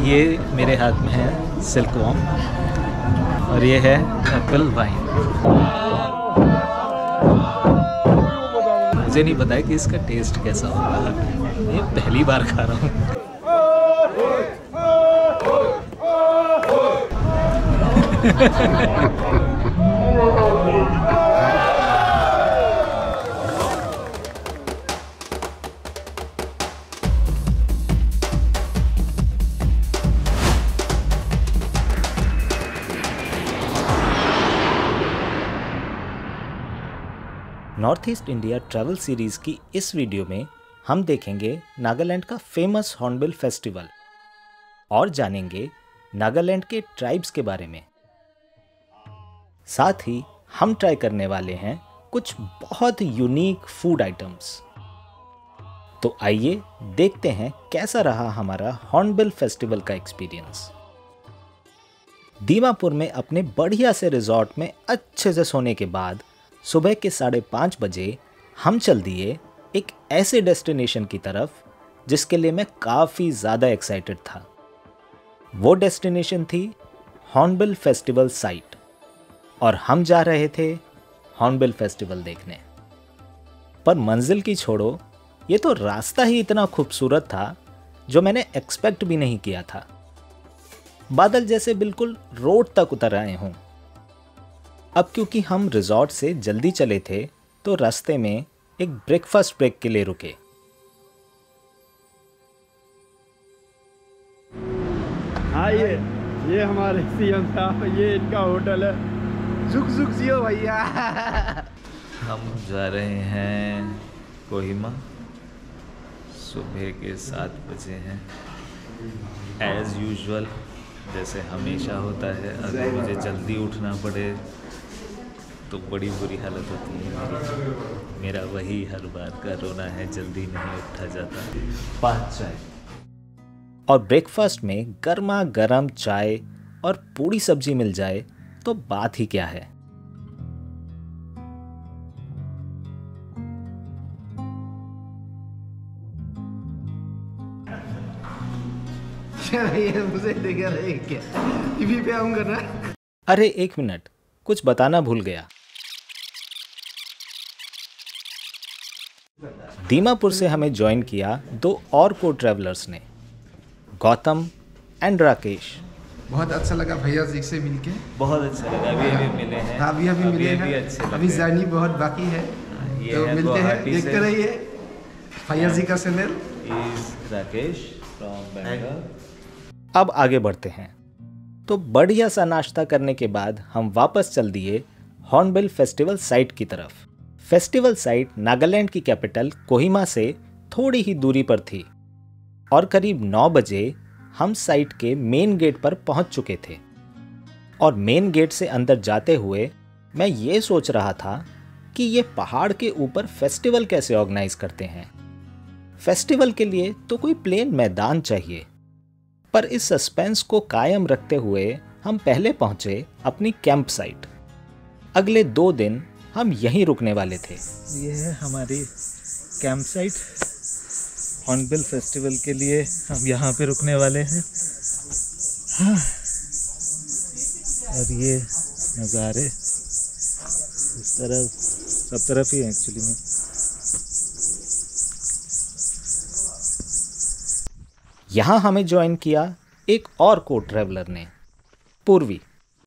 ये मेरे हाथ में है सिल्क वॉर्म और ये है एप्पल वाइन। मुझे नहीं पता है कि इसका टेस्ट कैसा होगा, ये पहली बार खा रहा हूँ। North East India travel series की इस वीडियो में हम देखेंगे नागालैंड का फेमस हॉर्नबिल फेस्टिवल और जानेंगे नागालैंड के ट्राइब्स के बारे में। साथ ही हम ट्राई करने वाले हैं कुछ बहुत यूनिक फूड आइटम्स। तो आइए देखते हैं कैसा रहा हमारा हॉर्नबिल फेस्टिवल का एक्सपीरियंस। दीमापुर में अपने बढ़िया से रिजॉर्ट में अच्छे से सोने के बाद सुबह के 5:30 बजे हम चल दिए एक ऐसे डेस्टिनेशन की तरफ जिसके लिए मैं काफ़ी ज़्यादा एक्साइटेड था। वो डेस्टिनेशन थी हॉर्नबिल फेस्टिवल साइट और हम जा रहे थे हॉर्नबिल फेस्टिवल देखने। पर मंजिल की छोड़ो, ये तो रास्ता ही इतना खूबसूरत था जो मैंने एक्सपेक्ट भी नहीं किया था। बादल जैसे बिल्कुल रोड तक उतर आए हों। अब क्योंकि हम रिजॉर्ट से जल्दी चले थे तो रास्ते में एक ब्रेकफास्ट ब्रेक के लिए रुके। हाँ, ये हमारे सीएम साहब, ये इनका होटल है। झुक झुक जियो भैया। हम जा रहे हैं कोहिमा। सुबह के 7 बजे हैं। एज यूजुअल जैसे हमेशा होता है, अगर मुझे जल्दी उठना पड़े तो बड़ी बुरी हालत होती है। मेरा वही हर बार का रोना है, जल्दी नहीं उठा जाता। 5 चाय और ब्रेकफास्ट में गर्मा गर्म चाय और पूरी सब्जी मिल जाए तो बात ही क्या है। मुझे लेकर टीवी पे आऊंगा ना। अरे 1 मिनट, कुछ बताना भूल गया। दीमापुर से हमें ज्वाइन किया 2 और को ट्रैवलर्स ने, गौतम एंड राकेश। बहुत अच्छा लगा भैया जी से मिलके। बहुत अच्छा लगा। अभी मिले हैं। अभी मिले हैं। अभी जर्नी बहुत बाकी है, तो मिलते हैं। देखते रहिए भैया जी का चैनल। राकेश फ्रॉम बेंगलोर। अब आगे बढ़ते हैं। तो बढ़िया सा नाश्ता करने के बाद हम वापस चल दिए हॉर्नबिल फेस्टिवल साइट की तरफ। फेस्टिवल साइट नागालैंड की कैपिटल कोहिमा से थोड़ी ही दूरी पर थी और करीब 9 बजे हम साइट के मेन गेट पर पहुंच चुके थे। और मेन गेट से अंदर जाते हुए मैं ये सोच रहा था कि ये पहाड़ के ऊपर फेस्टिवल कैसे ऑर्गेनाइज करते हैं। फेस्टिवल के लिए तो कोई प्लेन मैदान चाहिए। पर इस सस्पेंस को कायम रखते हुए हम पहले पहुंचे अपनी कैंप साइट। अगले 2 दिन हम यहीं रुकने वाले थे। ये है हमारी कैंप साइट। हॉर्नबिल फेस्टिवल के लिए हम यहाँ पे रुकने वाले हैं। हाँ। और ये नज़ारे इस तरफ, सब तरफ ही है एक्चुअली में। यहाँ हमें ज्वाइन किया एक और को ट्रैवलर ने, पूर्वी।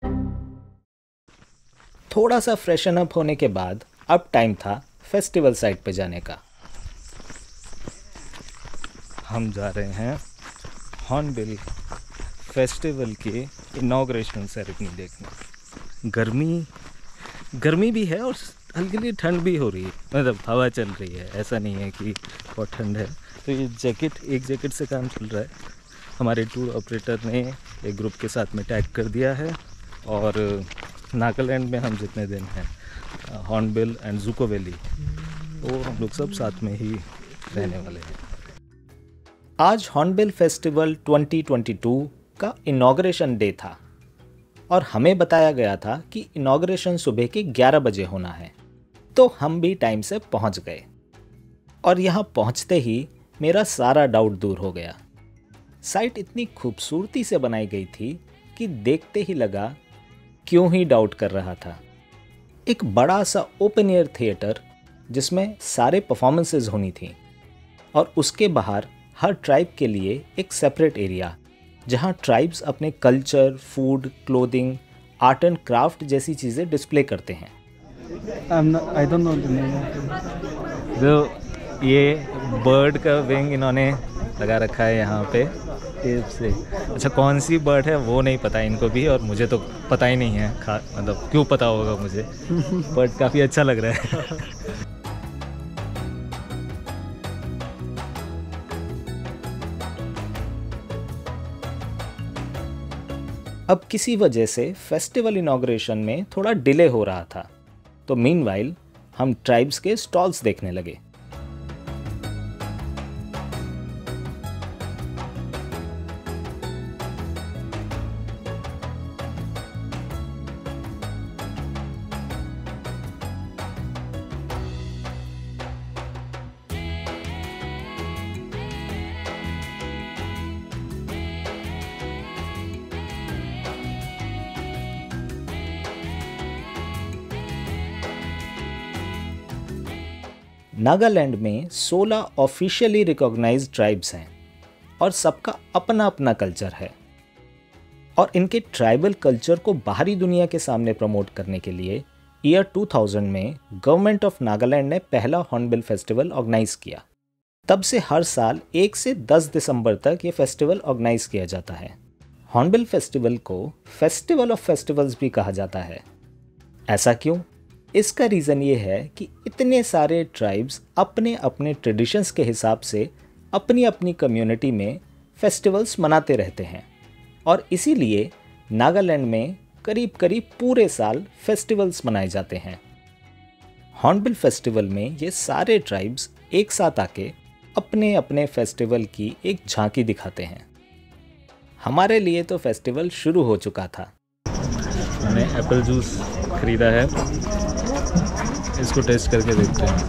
थोड़ा सा फ्रेशन अप होने के बाद अब टाइम था फेस्टिवल साइट पे जाने का। हम जा रहे हैं हॉर्नबिल फेस्टिवल की इनॉग्रेशनल सेरेमनी देखने। गर्मी भी है और हल्की हल्की ठंड भी हो रही है, मतलब हवा चल रही है, ऐसा नहीं है कि बहुत ठंड है। तो ये एक जैकेट से काम चल रहा है। हमारे टूर ऑपरेटर ने एक ग्रुप के साथ में टैग कर दिया है और नागालैंड में हम जितने दिन हैं, हॉर्नबिल एंड जुको वैली, वो हम लोग सब साथ में ही रहने वाले हैं। आज हॉर्नबिल फेस्टिवल 2022 का इनॉग्रेशन डे था और हमें बताया गया था कि इनॉग्रेशन सुबह के 11 बजे होना है। तो हम भी टाइम से पहुंच गए और यहाँ पहुंचते ही मेरा सारा डाउट दूर हो गया। साइट इतनी खूबसूरती से बनाई गई थी कि देखते ही लगा क्यों ही डाउट कर रहा था। एक बड़ा सा ओपन एयर थिएटर जिसमें सारे परफॉर्मेंसेज होनी थी और उसके बाहर हर ट्राइब के लिए एक सेपरेट एरिया जहां ट्राइब्स अपने culture, food, clothing, art and craft जैसी चीज़ें डिस्प्ले करते हैं। I don't know the name. ये बर्ड का विंग इन्होंने लगा रखा है यहाँ पे टेप से। अच्छा, कौन सी बर्ड है वो नहीं पता इनको भी, और मुझे तो पता ही नहीं है, मतलब क्यों पता होगा मुझे। बर्ड काफ़ी अच्छा लग रहा है। अब किसी वजह से फेस्टिवल इनॉग्रेशन में थोड़ा डिले हो रहा था, तो मीनवाइल हम ट्राइब्स के स्टॉल्स देखने लगे। नागालैंड में 16 ऑफिशियली रिकॉग्नाइज्ड ट्राइब्स हैं और सबका अपना अपना कल्चर है, और इनके ट्राइबल कल्चर को बाहरी दुनिया के सामने प्रमोट करने के लिए ईयर 2000 में गवर्नमेंट ऑफ नागालैंड ने पहला हॉर्नबिल फेस्टिवल ऑर्गेनाइज किया। तब से हर साल 1 से 10 दिसंबर तक ये फेस्टिवल ऑर्गेनाइज किया जाता है। हॉर्नबिल फेस्टिवल को फेस्टिवल ऑफ फेस्टिवल्स भी कहा जाता है। ऐसा क्यों? इसका रीज़न ये है कि इतने सारे ट्राइब्स अपने अपने ट्रेडिशंस के हिसाब से अपनी अपनी कम्युनिटी में फेस्टिवल्स मनाते रहते हैं, और इसीलिए नागालैंड में करीब करीब पूरे साल फेस्टिवल्स मनाए जाते हैं। हॉर्नबिल फेस्टिवल में ये सारे ट्राइब्स एक साथ आके अपने अपने फेस्टिवल की एक झांकी दिखाते हैं। हमारे लिए तो फेस्टिवल शुरू हो चुका था। मैंने एप्पल जूस खरीदा है, इसको टेस्ट करके देखते हैं।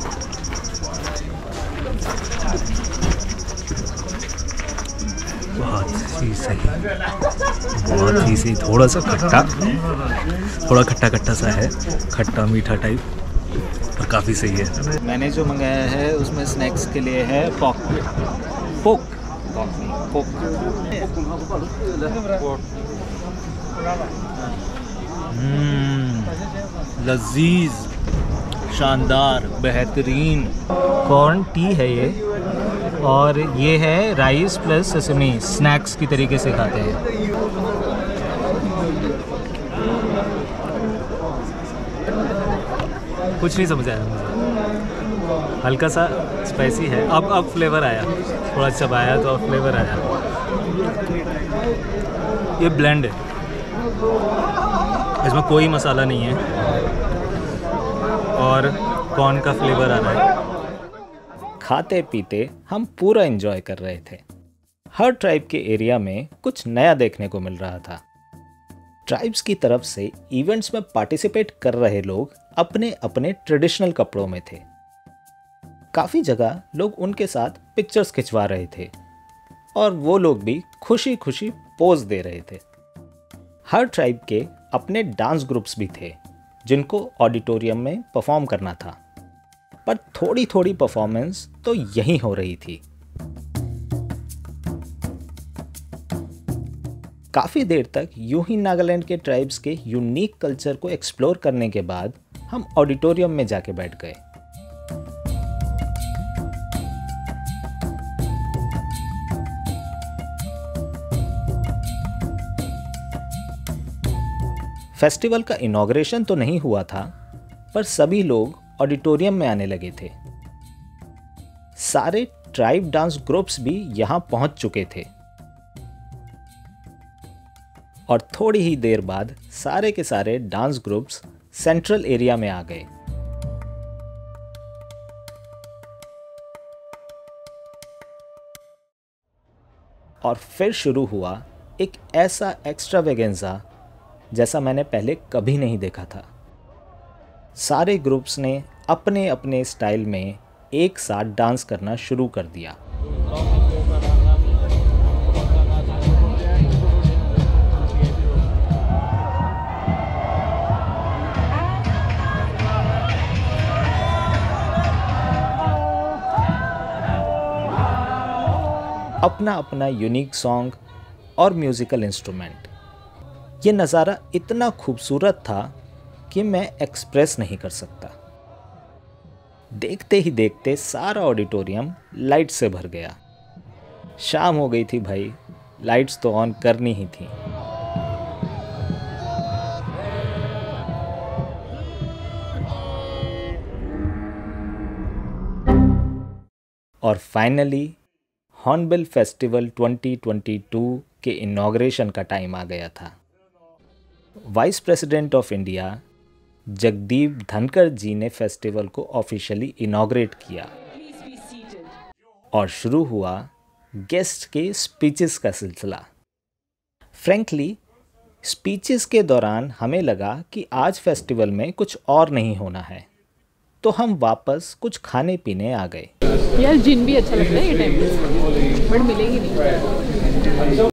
बहुत ही सही, बहुत ही सही। थोड़ा सा खट्टा, थोड़ा खट्टा खट्टा सा है, खट्टा मीठा टाइप, पर काफ़ी सही है। मैंने जो मंगाया है उसमें स्नैक्स के लिए है पोक। लजीज, शानदार, बेहतरीन। कॉर्न टी है ये, और ये है राइस प्लस सेसमी, स्नैक्स की तरीके से खाते हैं। कुछ नहीं समझ आया मुझे, हल्का सा स्पाइसी है। अब फ्लेवर आया, थोड़ा चबाया तो अब फ्लेवर आया। ये ब्लेंड है, इसमें कोई मसाला नहीं है और कॉर्न का फ्लेवर आ रहा है। खाते पीते हम पूरा एंजॉय कर रहे थे। हर ट्राइब के एरिया में कुछ नया देखने को मिल रहा था। ट्राइब्स की तरफ से इवेंट्स में पार्टिसिपेट कर रहे लोग अपने अपने ट्रेडिशनल कपड़ों में थे। काफ़ी जगह लोग उनके साथ पिक्चर्स खिंचवा रहे थे और वो लोग भी खुशी खुशी पोज दे रहे थे। हर ट्राइब के अपने डांस ग्रुप्स भी थे जिनको ऑडिटोरियम में परफॉर्म करना था, पर थोड़ी थोड़ी परफॉर्मेंस तो यहीं हो रही थी। काफ़ी देर तक यूं ही नागालैंड के ट्राइब्स के यूनिक कल्चर को एक्सप्लोर करने के बाद हम ऑडिटोरियम में जाके बैठ गए। फेस्टिवल का इनॉग्रेशन तो नहीं हुआ था, पर सभी लोग ऑडिटोरियम में आने लगे थे। सारे ट्राइब डांस ग्रुप्स भी यहां पहुंच चुके थे और थोड़ी ही देर बाद सारे के सारे डांस ग्रुप्स सेंट्रल एरिया में आ गए। और फिर शुरू हुआ एक ऐसा एक्स्ट्रावेगेंजा जैसा मैंने पहले कभी नहीं देखा था। सारे ग्रुप्स ने अपने अपने स्टाइल में एक साथ डांस करना शुरू कर दिया। अपना अपना यूनिक सॉन्ग और म्यूज़िकल इंस्ट्रूमेंट। ये नज़ारा इतना खूबसूरत था कि मैं एक्सप्रेस नहीं कर सकता। देखते ही देखते सारा ऑडिटोरियम लाइट से भर गया। शाम हो गई थी भाई, लाइट्स तो ऑन करनी ही थी। और फाइनली हॉर्नबिल फेस्टिवल 2022 के इनॉग्रेशन का टाइम आ गया था। Vice president of India Jagdeep Dhankhar ji ने फेस्टिवल को ऑफिशियली इनॉग्रेट किया और शुरू हुआ गेस्ट के स्पीचेस का सिलसिला। फ्रैंकली स्पीचेस के दौरान हमें लगा कि आज फेस्टिवल में कुछ और नहीं होना है, तो हम वापस कुछ खाने पीने आ गए। यार जिन भी अच्छा लगता है ये टाइम पे, बट मिलेगी नहीं।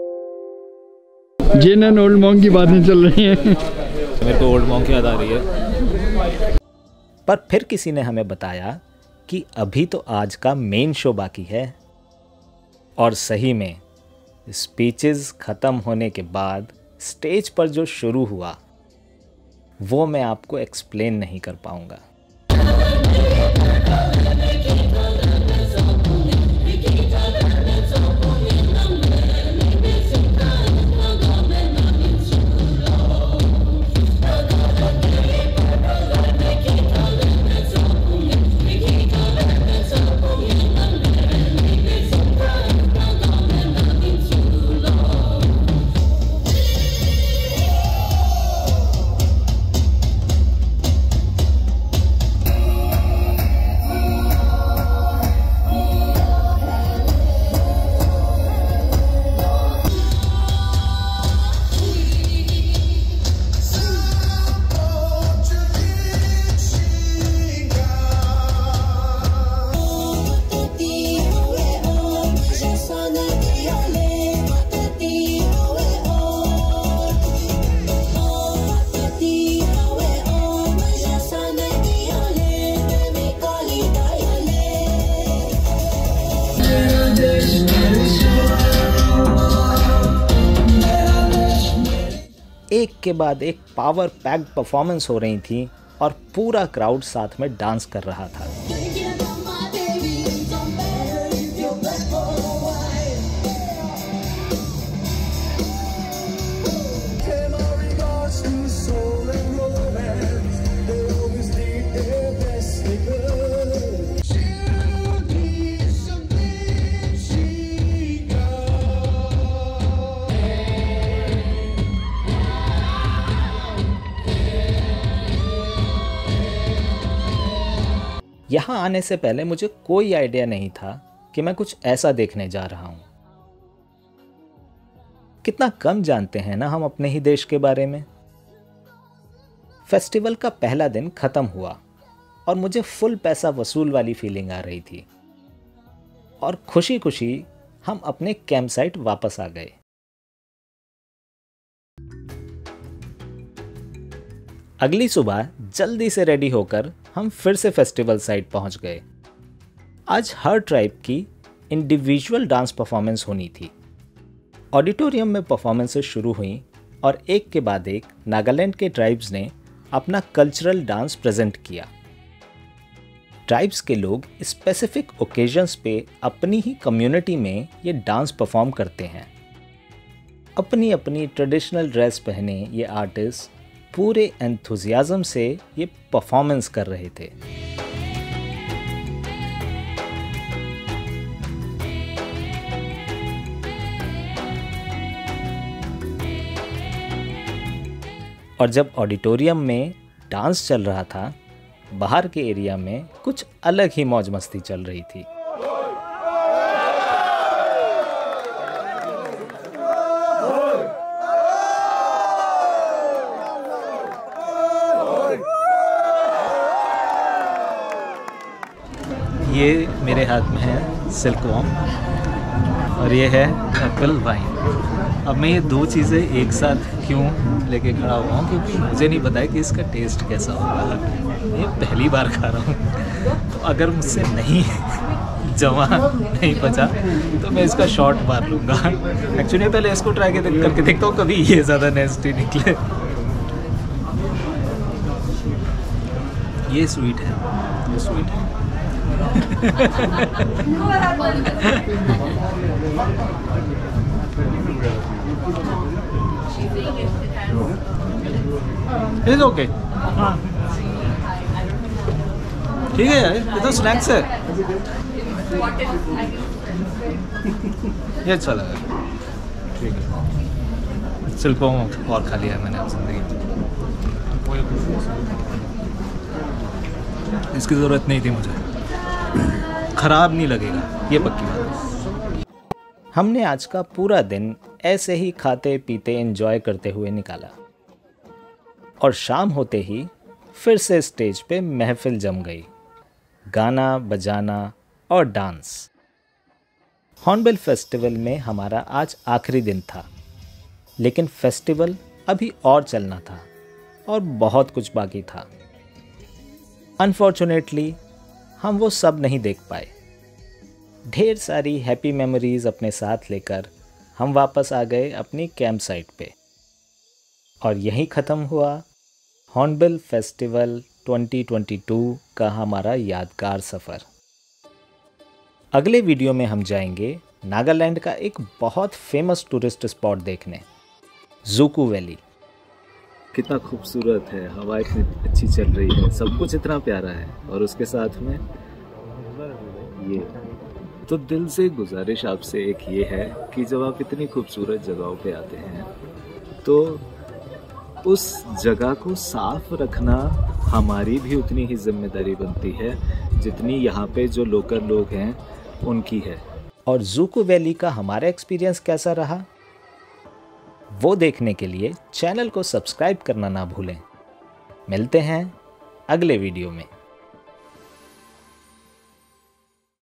जिन एंड ओल्ड मॉन्क की बातें चल रही हैं। मेरे को ओल्ड मॉन्क याद आ रही है। पर फिर किसी ने हमें बताया कि अभी तो आज का मेन शो बाकी है। और सही में स्पीचेस ख़त्म होने के बाद स्टेज पर जो शुरू हुआ वो मैं आपको एक्सप्लेन नहीं कर पाऊंगा। एक के बाद एक पावर पैक्ड परफॉर्मेंस हो रही थी और पूरा क्राउड साथ में डांस कर रहा था। यहाँ आने से पहले मुझे कोई आइडिया नहीं था कि मैं कुछ ऐसा देखने जा रहा हूँ। कितना कम जानते हैं ना हम अपने ही देश के बारे में। फेस्टिवल का पहला दिन खत्म हुआ और मुझे फुल पैसा वसूल वाली फीलिंग आ रही थी और खुशी खुशी हम अपने कैंप साइट वापस आ गए। अगली सुबह जल्दी से रेडी होकर हम फिर से फेस्टिवल साइट पहुंच गए। आज हर ट्राइब की इंडिविजुअल डांस परफॉर्मेंस होनी थी। ऑडिटोरियम में परफॉर्मेंसेस शुरू हुई और एक के बाद एक नागालैंड के ट्राइब्स ने अपना कल्चरल डांस प्रेजेंट किया। ट्राइब्स के लोग स्पेसिफिक ओकेजन्स पे अपनी ही कम्युनिटी में ये डांस परफॉर्म करते हैं। अपनी अपनी ट्रेडिशनल ड्रेस पहने ये आर्टिस्ट पूरे एंथुजियाज्म से ये परफॉर्मेंस कर रहे थे। और जब ऑडिटोरियम में डांस चल रहा था, बाहर के एरिया में कुछ अलग ही मौज मस्ती चल रही थी। ये मेरे हाथ में है सिल्कवॉर्म और ये है एप्पल वाइन। अब मैं ये दो चीज़ें एक साथ क्यों लेके खड़ा हुआ हूँ, क्योंकि मुझे नहीं पता है कि इसका टेस्ट कैसा होगा। ये पहली बार खा रहा हूँ, तो अगर मुझसे नहीं जमा नहीं बचा तो मैं इसका शॉट मार लूँगा। एक्चुअली पहले इसको ट्राई करके देखता हूँ कभी ये ज़्यादा नेस्टी निकले। ये स्वीट है, ये स्वीट है। इट्स ओके, हाँ ठीक है यार, ये तो स्नैक्स है। ये अच्छा लगा, ठीक है। सिर्फ और खा लिया है मैंने अब जिंदगी में, इसकी ज़रूरत नहीं थी मुझे। ख़राब नहीं लगेगा, ये पक्की बात है। हमने आज का पूरा दिन ऐसे ही खाते पीते एंजॉय करते हुए निकाला और शाम होते ही फिर से स्टेज पे महफिल जम गई। गाना बजाना और डांस। हॉर्नबिल फेस्टिवल में हमारा आज आखिरी दिन था, लेकिन फेस्टिवल अभी और चलना था और बहुत कुछ बाकी था। अनफॉर्चुनेटली हम वो सब नहीं देख पाए। ढेर सारी हैप्पी मेमोरीज अपने साथ लेकर हम वापस आ गए अपनी कैंप साइट पे और यहीं ख़त्म हुआ हॉर्नबिल फेस्टिवल 2022 का हमारा यादगार सफ़र। अगले वीडियो में हम जाएंगे नागालैंड का एक बहुत फेमस टूरिस्ट स्पॉट देखने, ज़ूकू वैली। कितना खूबसूरत है, हवा इतनी अच्छी चल रही है, सब कुछ इतना प्यारा है और उसके साथ में ये। तो दिल से गुजारिश आपसे एक ये है कि जब आप इतनी खूबसूरत जगहों पे आते हैं तो उस जगह को साफ रखना हमारी भी उतनी ही जिम्मेदारी बनती है जितनी यहाँ पे जो लोकल लोग हैं उनकी है। और ज़ूकू वैली का हमारा एक्सपीरियंस कैसा रहा वो देखने के लिए चैनल को सब्सक्राइब करना ना भूलें। मिलते हैं अगले वीडियो में।